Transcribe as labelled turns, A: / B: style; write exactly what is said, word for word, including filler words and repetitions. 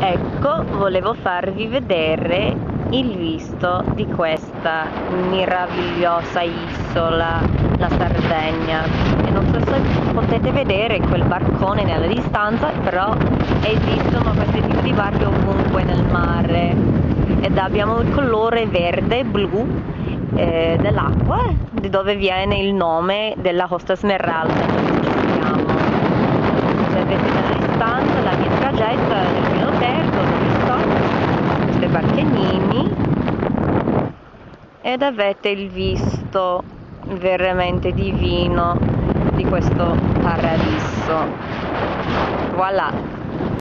A: Ecco, volevo farvi vedere il visto di questa meravigliosa isola, la Sardegna. E non so se potete vedere quel barcone nella distanza, però esistono questi tipi di barche ovunque nel mare. Ed abbiamo il colore verde, blu eh, dell'acqua, di dove viene il nome della Costa Smeralda dove ci siamo. Se vedete nella distanza la mia spiaggetta del Pinoterzo dove sto, questi barchennini, ed avete il visto veramente divino di questo paradiso. Voilà.